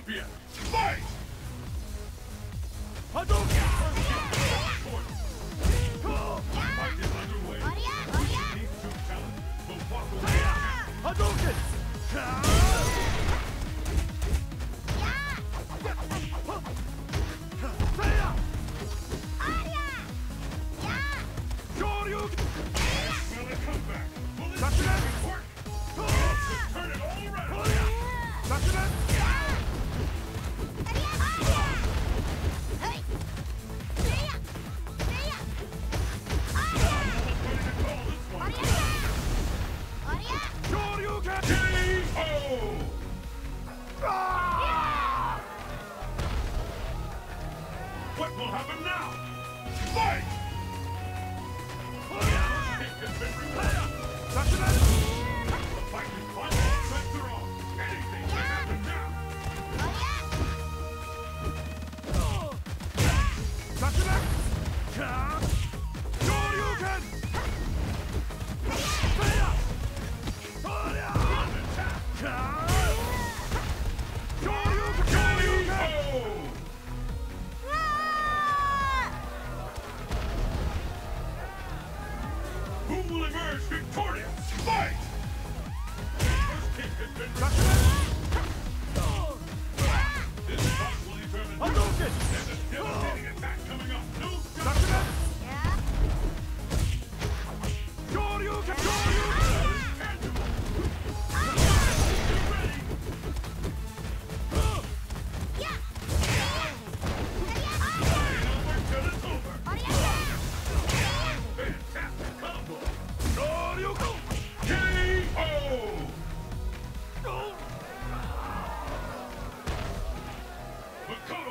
champion! Fight! Hadouken! Fight is underway. These two talents will walk away. Hadouken! Shoryuken! Will it come back? Will it That's it! work? Turn it all around! That's it! Shoryuken! KO! What will happen now? Fight! Kick has been rewarded. That's it! The fight is fun. Strength are on. Anything can happen now. That's it! Shoryuken! Who will emerge victorious? Fight! First kick has been That's it! This fight will determine Hadouken! there's a devastating attack coming up. No That's stop. it! Shoryuken! Shoryuken! Fantastic combo. Shoryuken! KO! Makoto